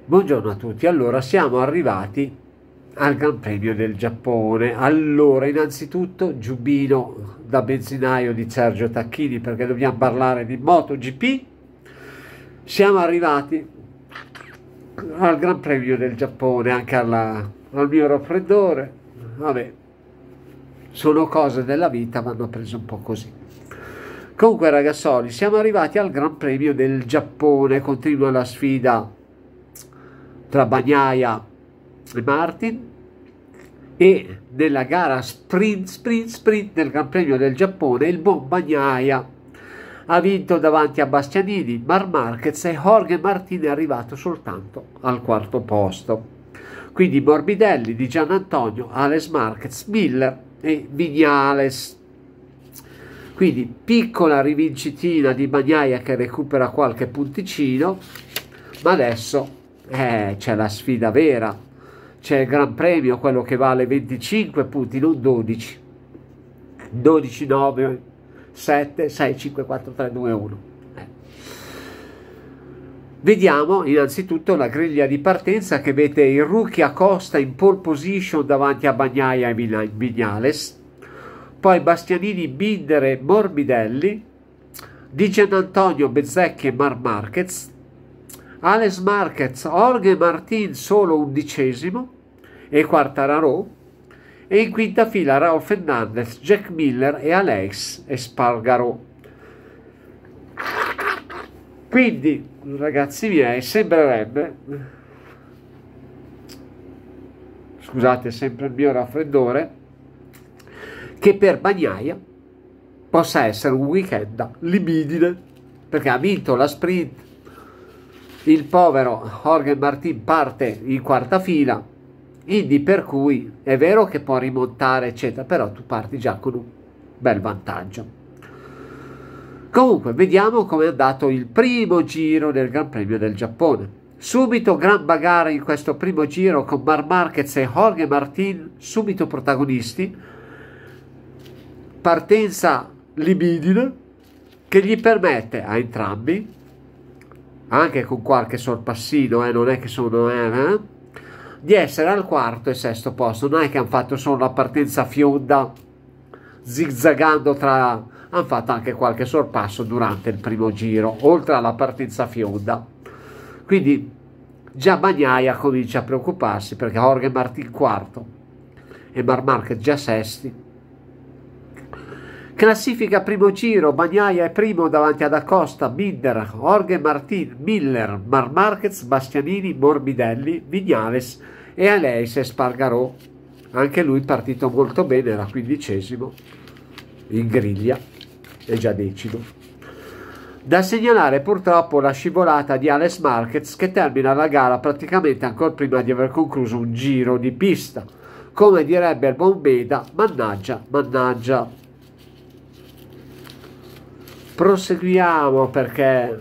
Buongiorno a tutti, allora siamo arrivati al Gran Premio del Giappone. Allora, innanzitutto giubbino da benzinaio di Sergio Tacchini perché dobbiamo parlare di MotoGP. Siamo arrivati al Gran Premio del Giappone, anche al mio raffreddore. Vabbè, sono cose della vita, vanno prese un po' così. Comunque ragazzoli, siamo arrivati al Gran Premio del Giappone, continua la sfida tra Bagnaia e Martin, e nella gara sprint del Gran Premio del Giappone il buon Bagnaia ha vinto davanti a Bastianini, Marc Marquez, e Jorge Martin è arrivato soltanto al quarto posto. Quindi Morbidelli, Di Giannantonio, Alex Marquez, Miller e Viñales. Quindi piccola rivincitina di Bagnaia che recupera qualche punticino, ma adesso c'è la sfida vera, c'è il Gran Premio, quello che vale 25 punti, non 12. 12, 9, 7, 6, 5, 4, 3, 2, 1. Vediamo innanzitutto la griglia di partenza che vede il rookie Acosta in pole position davanti a Bagnaia e Viñales, poi Bastianini, Binder e Morbidelli, Di Giannantonio, Bezzecchi e Marc Marquez, Alex Marquez, Jorge Martin solo 11° e Quartararo, e in quinta fila Raul Fernandez, Jack Miller e Alex Espargaro. Quindi, ragazzi miei, sembrerebbe, scusate sempre il mio raffreddore, che per Bagnaia possa essere un weekend libidine, perché ha vinto la sprint. Il povero Jorge Martin parte in quarta fila, quindi per cui è vero che può rimontare eccetera, però tu parti già con un bel vantaggio. Comunque vediamo come è andato il primo giro del Gran Premio del Giappone. Subito gran bagarre in questo primo giro con Marc Marquez e Jorge Martin subito protagonisti, partenza libidine che gli permette a entrambi, anche con qualche sorpassino, non è che sono di essere al quarto e sesto posto. Non è che hanno fatto solo la partenza fionda zigzagando hanno fatto anche qualche sorpasso durante il primo giro oltre alla partenza fionda, quindi già Bagnaia comincia a preoccuparsi perché Jorge Martin quarto e Marc Marquez già sesti. Classifica primo giro, Bagnaia è primo davanti ad Acosta, Binder, Jorge Martin, Miller, Marc Marquez, Bastianini, Morbidelli, Viñales e Alex Espargaro. Anche lui partito molto bene, era 15° in griglia e già 10°. Da segnalare purtroppo la scivolata di Alex Marquez che termina la gara praticamente ancora prima di aver concluso un giro di pista. Come direbbe il buon Beda, mannaggia, mannaggia. Proseguiamo perché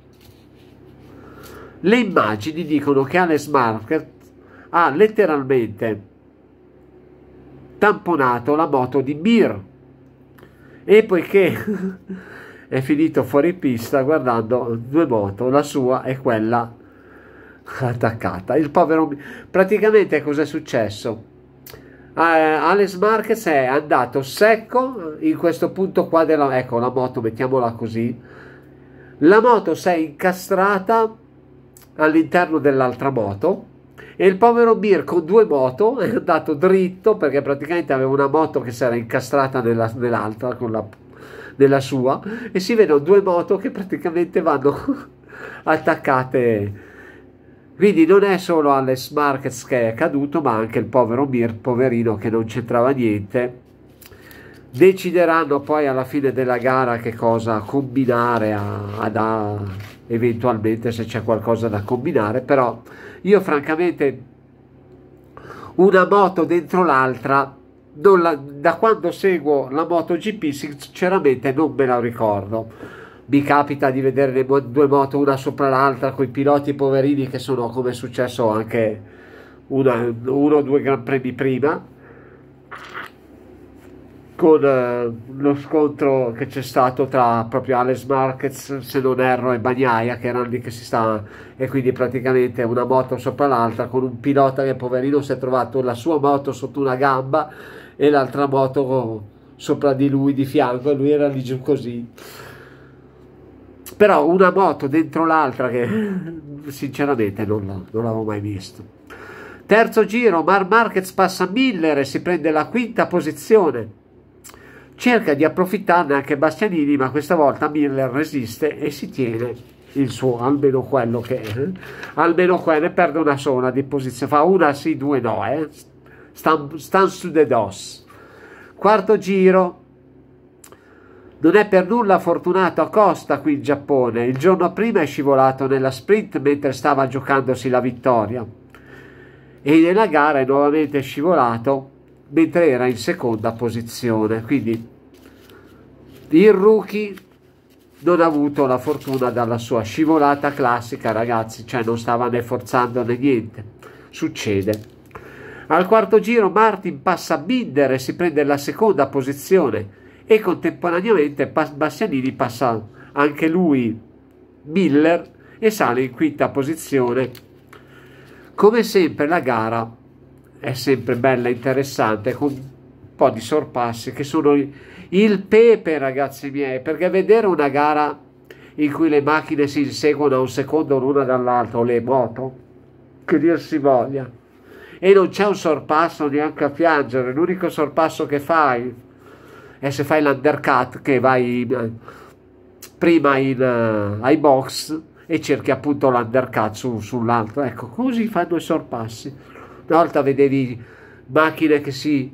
le immagini dicono che Alex Marquez ha letteralmente tamponato la moto di Mir e poiché è finito fuori pista guardando due moto, la sua e quella attaccata. Il povero, praticamente cosa è successo? Alex Marquez è andato secco in questo punto qua ecco la moto, mettiamola così, la moto si è incastrata all'interno dell'altra moto e il povero Mir con due moto è andato dritto perché praticamente aveva una moto che si era incastrata nell'altra nella sua, e si vedono due moto che praticamente vanno attaccate. Quindi non è solo Alex Marquez che è caduto, ma anche il povero Mir, poverino, che non c'entrava niente. Decideranno poi alla fine della gara che cosa combinare eventualmente, se c'è qualcosa da combinare, però io francamente una moto dentro l'altra, da quando seguo la MotoGP sinceramente non me la ricordo. Mi capita di vedere le due moto una sopra l'altra con i piloti poverini che sono, come è successo anche uno o due Gran Premi prima, con lo scontro che c'è stato tra proprio Alex Marquez, se non erro, e Bagnaia, che erano lì che si sta, e quindi praticamente una moto sopra l'altra, con un pilota che poverino si è trovato la sua moto sotto una gamba e l'altra moto sopra di lui di fianco, e lui era lì giù così. Però una moto dentro l'altra che sinceramente non l'avevo mai visto. Terzo giro, Marc Marquez passa Miller e si prende la quinta posizione. Cerca di approfittarne anche Bastianini, ma questa volta Miller resiste e si tiene il suo, almeno quello che è. Almeno quello, perde una sola di posizione, fa una sì, due no, stan su de dos. Quarto giro, non è per nulla fortunato Acosta qui in Giappone. Il giorno prima è scivolato nella sprint mentre stava giocandosi la vittoria, e nella gara è nuovamente scivolato mentre era in seconda posizione. Quindi il rookie non ha avuto la fortuna dalla sua scivolata classica, ragazzi, cioè non stava né forzando né niente, succede. Al quarto giro Martin passa Binder e si prende la seconda posizione, e contemporaneamente Bastianini passa anche lui Miller e sale in quinta posizione. Come sempre la gara è sempre bella e interessante, con un po' di sorpassi che sono il pepe, ragazzi miei, perché vedere una gara in cui le macchine si inseguono a un secondo l'una dall'altra, o le moto, che dir si voglia, e non c'è un sorpasso neanche a piangere. L'unico sorpasso che fai è se fai l'undercut, che vai prima ai box e cerchi appunto l'undercut sull'altro. Ecco, così fanno i sorpassi. Una volta vedevi macchine che si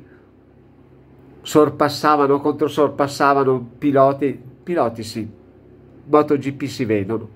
sorpassavano, controsorpassavano, piloti sì, MotoGP si vedono.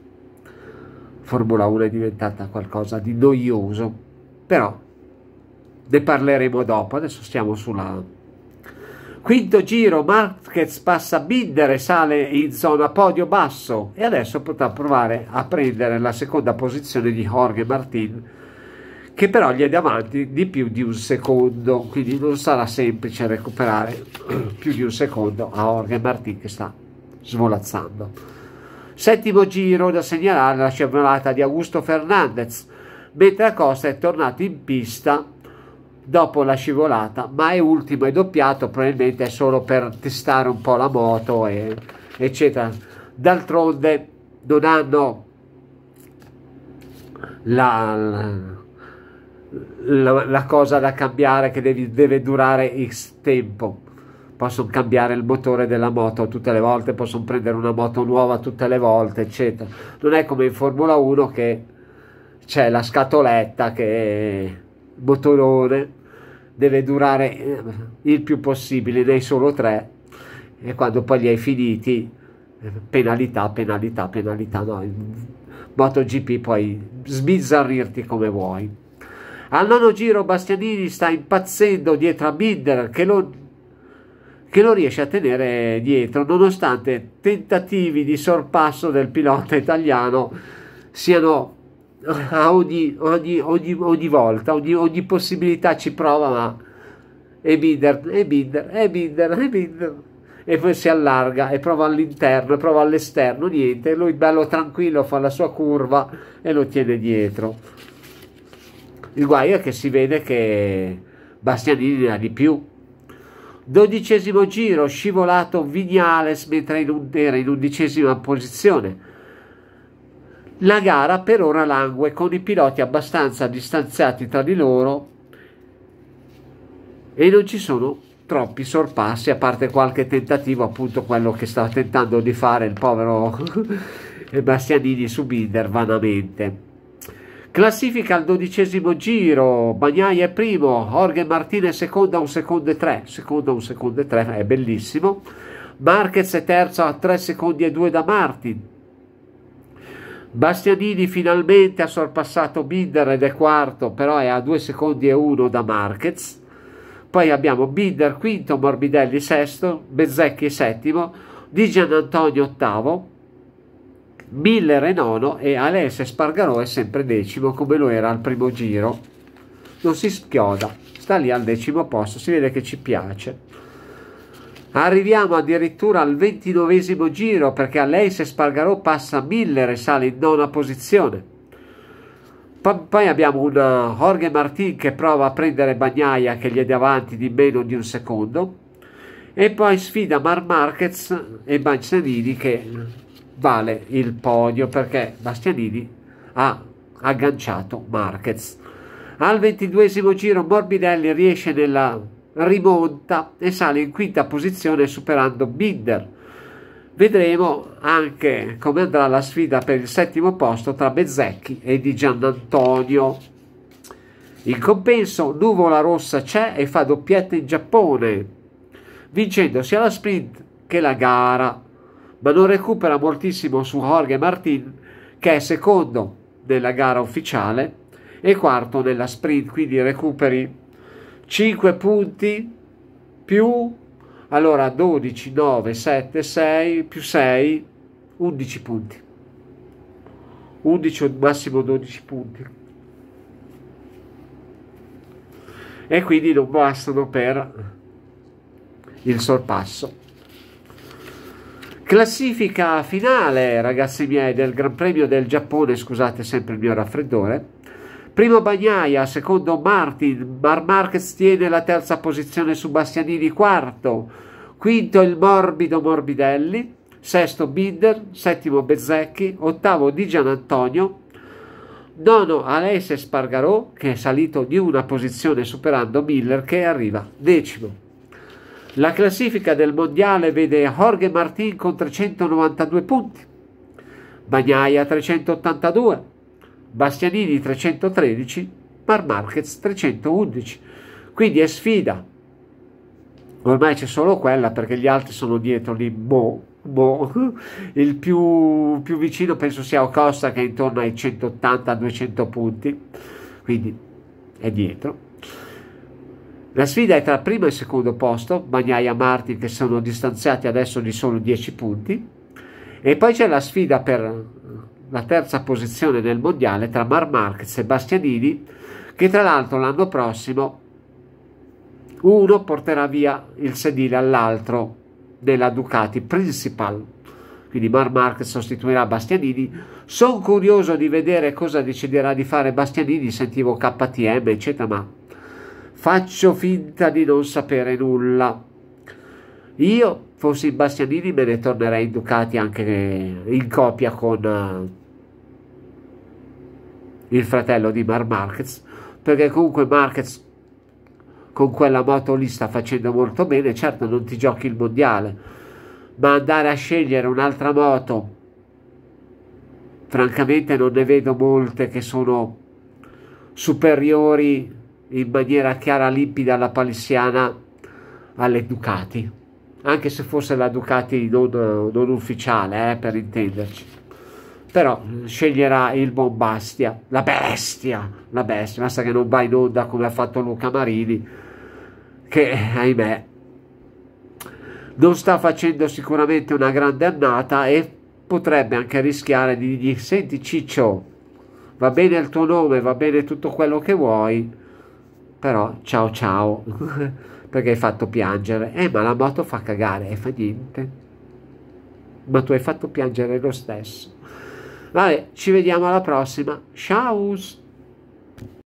Formula 1 è diventata qualcosa di noioso, però ne parleremo dopo. Adesso stiamo sulla quinto giro. Marquez passa Binder e sale in zona podio basso, e adesso potrà provare a prendere la seconda posizione di Jorge Martin, che però gli è davanti di più di un secondo, quindi non sarà semplice recuperare più di un secondo a Jorge Martin, che sta svolazzando. Settimo giro, da segnalare la scivolata di Augusto Fernandez, mentre Acosta è tornato in pista dopo la scivolata, ma è ultimo e doppiato, probabilmente è solo per testare un po' la moto eccetera. D'altronde non hanno la cosa da cambiare che deve durare X tempo. Possono cambiare il motore della moto tutte le volte, possono prendere una moto nuova tutte le volte, eccetera. Non è come in Formula 1 che c'è la scatoletta, che motorone deve durare il più possibile, nei solo 3, e quando poi li hai finiti penalità, no, in MotoGP puoi sbizzarrirti come vuoi. Al nono giro Bastianini sta impazzendo dietro a Binder, che lo riesce a tenere dietro, nonostante tentativi di sorpasso del pilota italiano siano a ogni volta, ogni possibilità ci prova, ma e Binder, e poi si allarga e prova all'interno e prova all'esterno, niente, lui bello tranquillo fa la sua curva e lo tiene dietro. Il guaio è che si vede che Bastianini ne ha di più. 12° giro, scivolato Viñales mentre era in 11ª posizione. La gara per ora langue, con i piloti abbastanza distanziati tra di loro, e non ci sono troppi sorpassi, a parte qualche tentativo, appunto quello che stava tentando di fare il povero Bastianini su Binder vanamente. Classifica al 12° giro, Bagnaia è primo, Jorge Martin è secondo a 1 secondo e 3, è bellissimo. Marquez è terzo a 3 secondi e 2 da Martin. Bastianini finalmente ha sorpassato Binder ed è quarto, però è a 2 secondi e 1 da Marquez. Poi abbiamo Binder quinto, Morbidelli sesto, Bezzecchi settimo, Di Giannantonio ottavo, Miller è nono, e Alessio Espargarò è sempre decimo, come lo era al primo giro. Non si schioda, sta lì al 10° posto, si vede che ci piace. Arriviamo addirittura al 29esimo giro, perché Aleix Espargarò passa Miller e sale in nona posizione. Poi abbiamo un Jorge Martin che prova a prendere Bagnaia, che gli è davanti di meno di un secondo, e poi sfida Marc Marquez e Bastianini, che vale il podio perché Bastianini ha agganciato Marquez. Al 22esimo giro Morbidelli riesce nella rimonta e sale in quinta posizione superando Binder. Vedremo anche come andrà la sfida per il settimo posto tra Bezzecchi e Di Giannantonio. In compenso Nuvola Rossa c'è e fa doppietta in Giappone, vincendo sia la sprint che la gara, ma non recupera moltissimo su Jorge Martin, che è secondo nella gara ufficiale e quarto nella sprint, quindi recuperi 5 punti più, allora 12, 9, 7, 6 più 6, 11 punti, 11 o massimo 12 punti, e quindi non bastano per il sorpasso. Classifica finale, ragazzi miei, del Gran Premio del Giappone. Scusate sempre il mio raffreddore. Primo Bagnaia, secondo Martin, Marc Marquez tiene la terza posizione su Bastianini, quarto, quinto il morbido Morbidelli, sesto Binder, settimo Bezzecchi, ottavo Di Giannantonio, nono Aleix Espargarò, che è salito di una posizione superando Miller, che arriva decimo. La classifica del mondiale vede Jorge Martin con 392 punti, Bagnaia 382, Bastianini 313, Marc Marquez 311. Quindi è sfida, ormai c'è solo quella perché gli altri sono dietro lì. Il più vicino penso sia Acosta, che è intorno ai 180-200 punti, quindi è dietro. La sfida è tra primo e secondo posto, Bagnaia e Martin, che sono distanziati adesso di solo 10 punti, e poi c'è la sfida per la terza posizione nel mondiale tra Marc Marquez e Bastianini, che tra l'altro l'anno prossimo uno porterà via il sedile all'altro della Ducati Principal, quindi Marc Marquez sostituirà Bastianini. Sono curioso di vedere cosa deciderà di fare Bastianini, sentivo KTM eccetera, ma faccio finta di non sapere nulla. Io fossi in Bastianini me ne tornerei in Ducati, anche in coppia con il fratello di Marc Marquez, perché comunque Marquez con quella moto lì sta facendo molto bene. Certo non ti giochi il mondiale, ma andare a scegliere un'altra moto, francamente non ne vedo molte che sono superiori in maniera chiara, limpida, alla palissiana alle Ducati, anche se fosse la Ducati non ufficiale, per intenderci. Però sceglierà il Bombastia, la bestia, basta che non va in onda come ha fatto Luca Marini, che ahimè non sta facendo sicuramente una grande annata, e potrebbe anche rischiare di dire: senti Ciccio, va bene il tuo nome, va bene tutto quello che vuoi, però ciao ciao, perché hai fatto piangere. Ma la moto fa cagare, e fa niente, ma tu hai fatto piangere lo stesso. Vabbè, ci vediamo alla prossima, ciao.